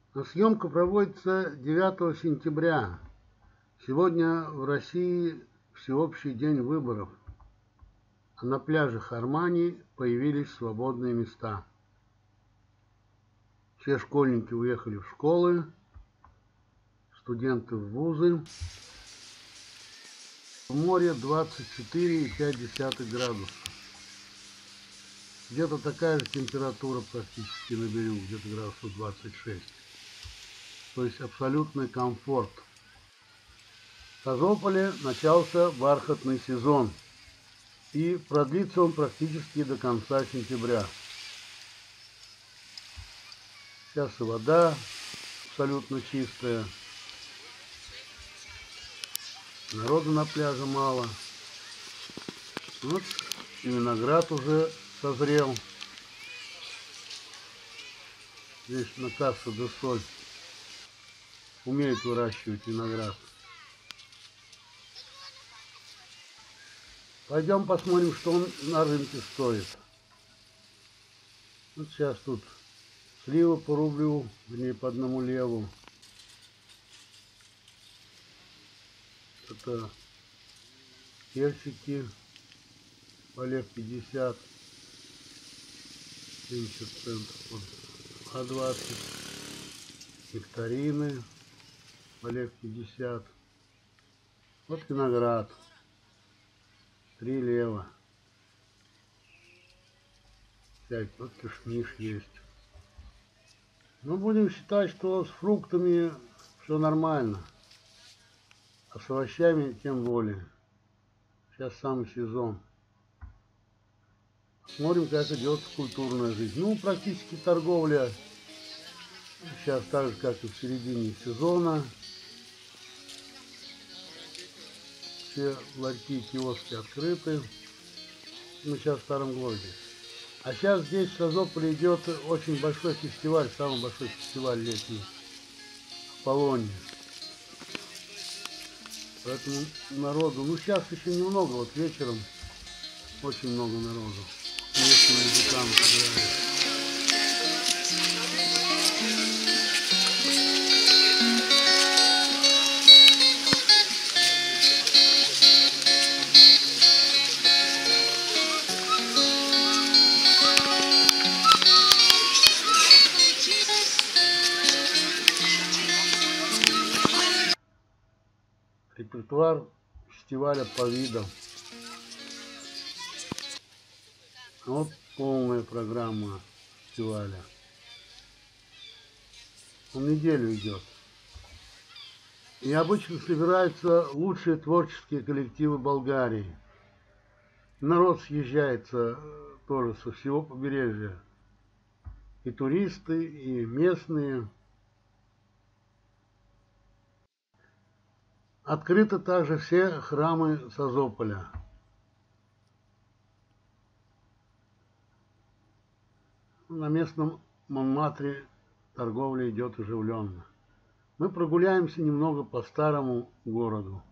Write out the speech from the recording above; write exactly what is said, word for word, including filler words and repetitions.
Съемка проводится девятого сентября. Сегодня в России всеобщий день выборов, а на пляжах Армани появились свободные места. Все школьники уехали в школы, студенты в вузы. В море двадцать четыре и пять десятых градуса. Где-то такая же температура практически на берегу, где-то градусов двадцать шесть. То есть абсолютный комфорт. В Созополе начался бархатный сезон, и продлится он практически до конца сентября. Сейчас и вода абсолютно чистая, народу на пляже мало. Вот и виноград уже созрел. Здесь на Касса де Соль умеет выращивать виноград. Пойдем посмотрим, что он на рынке стоит. Вот сейчас тут сливы по рублю, вернее по одному леву. Это персики по лев пятьдесят, семьдесят центов, вот, а двадцать. Нектарины по лев пятьдесят. Вот виноград три лева. Всякий, вот кишмиш есть. Ну, будем считать, что с фруктами все нормально, а с овощами тем более. Сейчас самый сезон. Смотрим, как идет культурная жизнь. Ну, практически торговля сейчас так же, как и в середине сезона. Все ларьки и киоски открыты. Мы сейчас в старом городе. А сейчас здесь в Созополе идет очень большой фестиваль, самый большой фестиваль летний, Аполлония. Поэтому народу, ну сейчас еще немного, вот вечером очень много народу. Местные музыканты играют. Репертуар фестиваля по видам. Вот полная программа фестиваля. Он неделю идет. И обычно собираются лучшие творческие коллективы Болгарии. Народ съезжается тоже со всего побережья. И туристы, и местные. Открыты также все храмы Созополя. На местном Монмартре торговля идет оживленно. Мы прогуляемся немного по старому городу.